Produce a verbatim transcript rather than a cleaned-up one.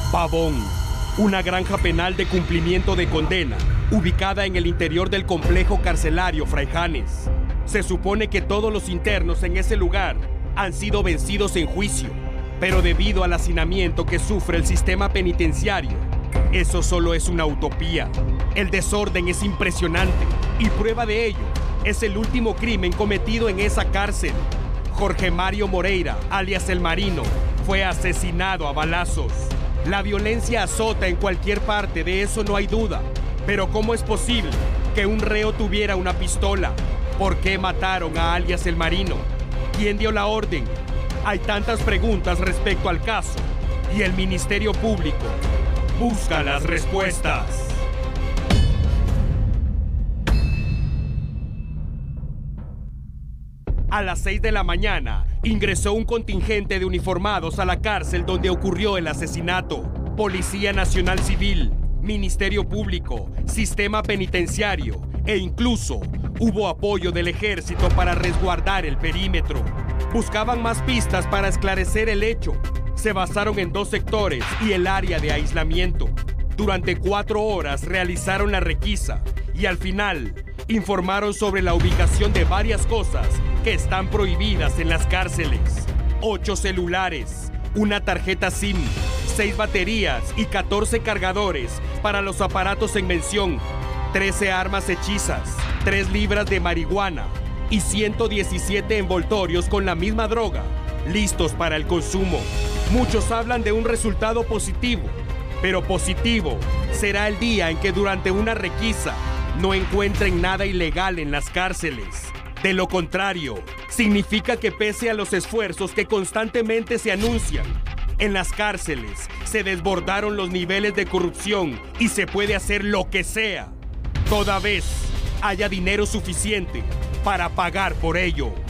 Pavón, una granja penal de cumplimiento de condena, ubicada en el interior del complejo carcelario Fraijanes. Se supone que todos los internos en ese lugar han sido vencidos en juicio, pero debido al hacinamiento que sufre el sistema penitenciario, eso solo es una utopía. El desorden es impresionante y prueba de ello es el último crimen cometido en esa cárcel. Jorge Mario Moreira, alias El Marino, fue asesinado a balazos. La violencia azota en cualquier parte, de eso no hay duda. Pero ¿cómo es posible que un reo tuviera una pistola? ¿Por qué mataron a alias El Marino? ¿Quién dio la orden? Hay tantas preguntas respecto al caso y el Ministerio Público busca las respuestas. A las seis de la mañana, ingresó un contingente de uniformados a la cárcel donde ocurrió el asesinato. Policía Nacional Civil, Ministerio Público, Sistema Penitenciario e incluso hubo apoyo del ejército para resguardar el perímetro. Buscaban más pistas para esclarecer el hecho. Se basaron en dos sectores y el área de aislamiento. Durante cuatro horas realizaron la requisa y al final informaron sobre la ubicación de varias cosas que están prohibidas en las cárceles. Ocho celulares, una tarjeta SIM, seis baterías y catorce cargadores para los aparatos en mención, trece armas hechizas, tres libras de marihuana y ciento diecisiete envoltorios con la misma droga, listos para el consumo. Muchos hablan de un resultado positivo, pero positivo será el día en que durante una requisa no encuentren nada ilegal en las cárceles. De lo contrario, significa que pese a los esfuerzos que constantemente se anuncian, en las cárceles se desbordaron los niveles de corrupción y se puede hacer lo que sea, toda vez haya dinero suficiente para pagar por ello.